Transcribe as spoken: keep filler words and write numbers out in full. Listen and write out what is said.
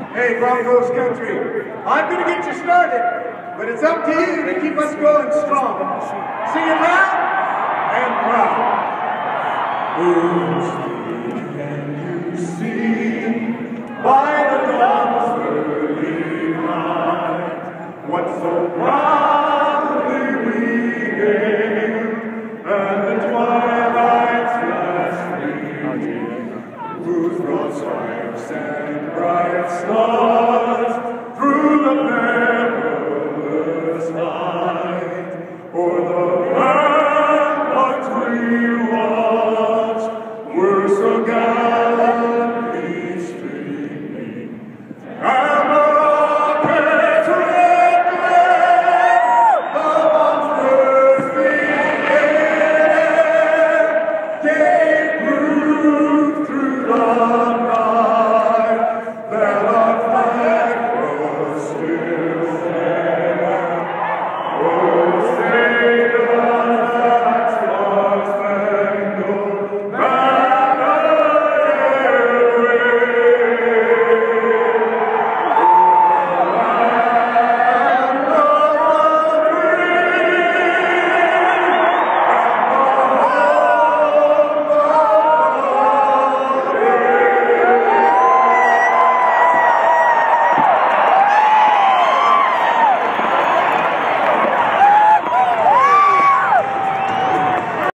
Hey, Broncos country, I'm going to get you started, but it's up to you to keep us going strong. Sing it loud and proud. Oh, can you see by the dawn's early light what so proudly we hailed, and the twilight's last gleam, whose broad stripes and bright stars